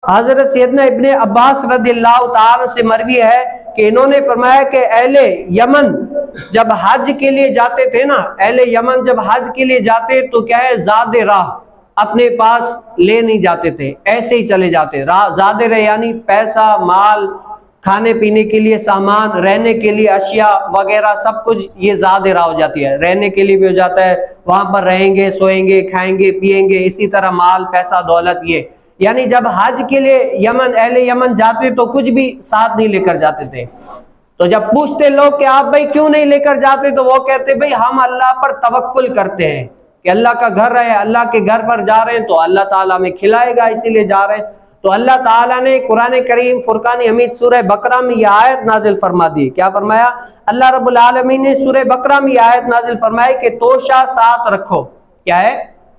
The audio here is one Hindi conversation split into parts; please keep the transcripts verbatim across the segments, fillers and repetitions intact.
हजरत सैयदना इब्ने अब्बास रदियल्लाहु ताला से मरवी है कि इन्होंने फरमाया कि अहले यमन जब हज के लिए जाते थे ना, अहले यमन जब हज के लिए जाते तो क्या है, ज़ादे राह अपने पास ले नहीं जाते थे, ऐसे ही चले जाते। ज़ादे राह यानी पैसा, माल, खाने पीने के लिए सामान, रहने के लिए अशिया वगैरह सब कुछ, ये ज़ादे राह हो जाती है। रहने के लिए भी हो जाता है, वहां पर रहेंगे, सोएंगे, खाएंगे, पिएंगे, इसी तरह माल, पैसा, दौलत, ये यानी जब हज के लिए यमन अहले यमन जाते तो कुछ भी साथ नहीं लेकर जाते थे। तो जब पूछते लोग कि आप भाई क्यों नहीं लेकर जाते, तो वो कहते भाई हम अल्लाह पर तवक्कुल करते हैं कि अल्लाह का घर है, अल्लाह के घर पर जा रहे हैं तो अल्लाह ताला हमें खिलाएगा, इसीलिए जा रहे हैं। तो अल्लाह ताला ने कुरान करीम फुरकान हमीद सूरह बकरा में यह आयत नाजिल फरमा दी। क्या फरमाया? अल्लाह रब्बुल आलमीन ने सूरह बकरा में यह आयत नाजिल फरमाई कि तोशा साथ रखो। क्या है?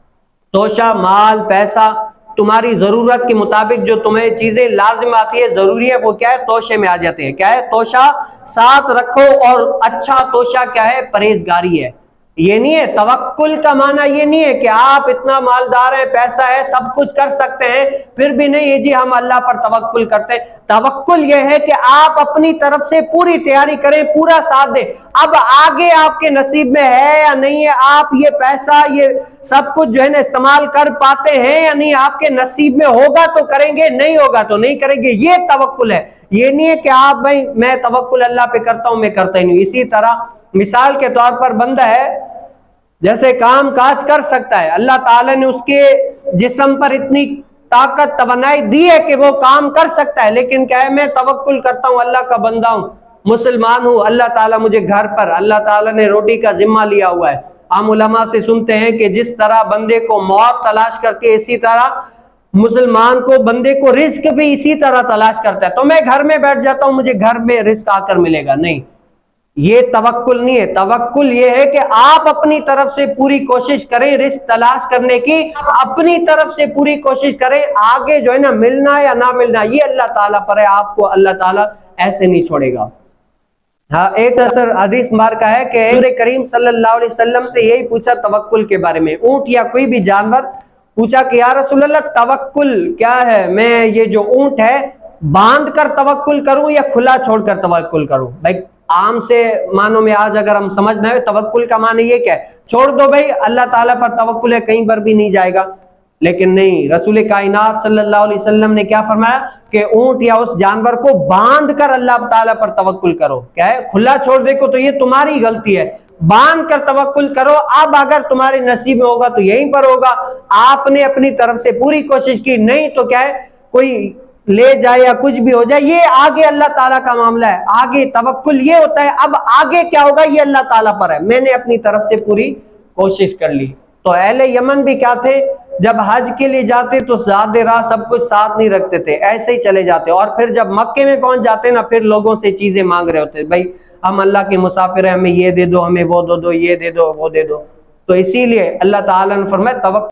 तोशा, माल, पैसा, तुम्हारी जरूरत के मुताबिक जो तुम्हें चीजें लाजिम आती है, जरूरी है, वो क्या है, तोशे में आ जाते हैं। क्या है? तोशा साथ रखो। और अच्छा तोशा क्या है? परहेजगारी है। ये नहीं है तवक्कुल का माना, ये नहीं है कि आप इतना मालदार है, पैसा है, सब कुछ कर सकते हैं, फिर भी नहीं है जी हम अल्लाह पर तवक्कुल करते हैं। तवक्कुल ये है कि आप अपनी तरफ से पूरी तैयारी करें, पूरा साथ दें। अब आगे आपके नसीब में है या नहीं है, आप ये पैसा, ये सब कुछ जो है ना इस्तेमाल कर पाते हैं या नहीं, आपके नसीब में होगा तो करेंगे, नहीं होगा तो नहीं करेंगे, ये तवक्कुल है। ये नहीं है कि आप भाई मैं तवक्कुल अल्लाह पे करता हूं, मैं करता ही नहीं। इसी तरह मिसाल के तौर पर बंदा है जैसे काम काज कर सकता है, अल्लाह ताला ने उसके जिस्म पर इतनी ताकत तवन्नाई दी है कि वो काम कर सकता है, लेकिन क्या है, मैं तवक्कुल करता हूं, अल्लाह का बंदा हूं, मुसलमान हूं, अल्लाह ताला मुझे घर पर, अल्लाह ताला ने रोटी का जिम्मा लिया हुआ है। हम उलमा से सुनते हैं कि जिस तरह बंदे को मौत तलाश करके, इसी तरह मुसलमान को, बंदे को रिस्क भी इसी तरह तलाश करता है। तो मैं घर में बैठ जाता हूं, मुझे घर में रिस्क आकर मिलेगा, नहीं, ये तवक्कुल नहीं है। तवक्कुल ये है कि आप अपनी तरफ से पूरी कोशिश करें रिस्क तलाश करने की, अपनी तरफ से पूरी कोशिश करें, आगे जो है ना मिलना या ना मिलना ये अल्लाह ताला पर है, आपको अल्लाह ताला ऐसे नहीं छोड़ेगा। हाँ, एक असर हदीस मार का है कि हुज़ूर करीम सल्लल्लाहु अलैहि वसल्लम से यही पूछा तवक्कुल के बारे में, ऊंट या कोई भी जानवर, पूछा कि या रसूल अल्लाह तवक्कुल क्या है, मैं ये जो ऊंट है बांध कर तवक्कुल करूं या खुला छोड़कर तवक्कुल करूं? भाई आम से मानो में आज अगर हम समझना है तवक्कुल का माने ये क्या है, छोड़ दो भाई, अल्लाह ताला पर तवक्कुल है, कहीं पर भी नहीं जाएगा। लेकिन नहीं, रसूल कायनात सल्लल्लाहु अलैहि वसल्लम ने क्या फरमाया कि ऊंट या उस जानवर को बांध कर अल्लाह ताला पर तवक्कुल करो। क्या है? खुला छोड़ देखो तो ये तुम्हारी गलती है, बांध कर तवक्कुल करो। अब अगर तुम्हारे नसीब में होगा तो यहीं पर होगा, आपने अपनी तरफ से पूरी कोशिश की, नहीं तो क्या है, कोई ले जाए या कुछ भी हो जाए, ये आगे अल्लाह ताला का मामला है। आगे तवक्कुल ये होता है, अब आगे क्या होगा ये अल्लाह ताला पर है, मैंने अपनी तरफ से पूरी कोशिश कर ली। तो अहले यमन भी क्या थे, जब हज के लिए जाते तो ज़ादे राह सब कुछ साथ नहीं रखते थे, ऐसे ही चले जाते, और फिर जब मक्के में पहुंच जाते ना, फिर लोगों से चीजें मांग रहे होते, भाई हम अल्लाह के मुसाफिर हैं, हमें ये दे दो, हमें वो दे दो, ये दे दो, वो दे दो। तो इसीलिए अल्लाह ताला ने फरमाया तवक्कुल